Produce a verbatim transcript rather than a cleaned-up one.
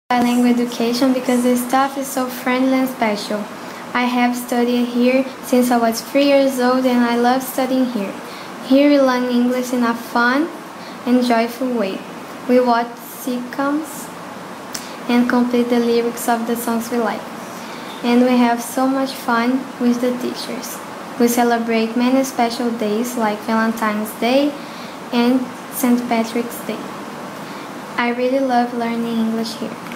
Bilingual education because the staff is so friendly and special. I have studied here since I was three years old and I love studying here. Here we learn English in a fun and joyful way. We watch sitcoms and complete the lyrics of the songs we like. And we have so much fun with the teachers. We celebrate many special days like Valentine's Day and Saint Patrick's Day. I really love learning English here.